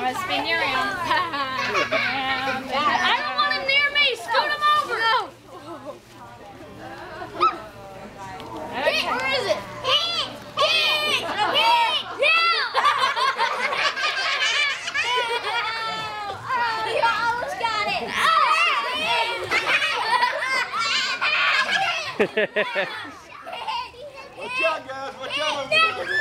want to spin you around. I don't want him near me. Scoot him over. No. Okay. Where is it? You almost got it. Watch out, guys. Watch out.